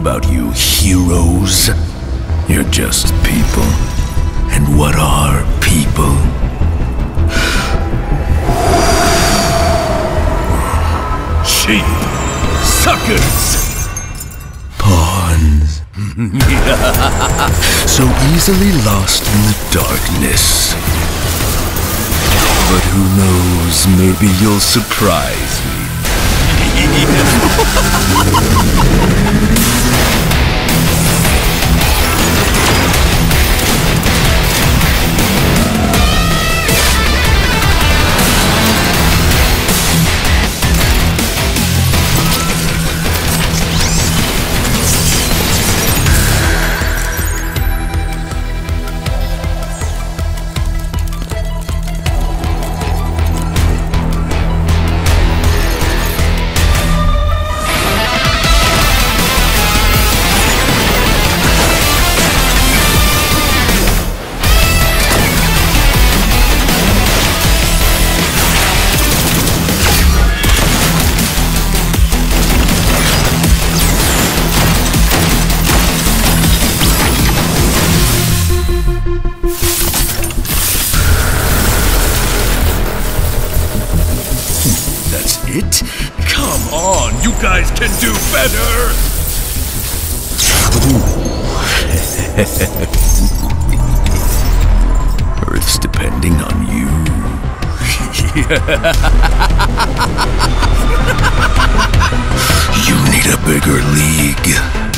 about you heroes. You're just people. And what are people? Sheep. Suckers. Pawns. So easily lost in the darkness. But who knows, maybe you'll surprise me. It? Come on, you guys can do better! Earth's depending on you. You need a bigger league.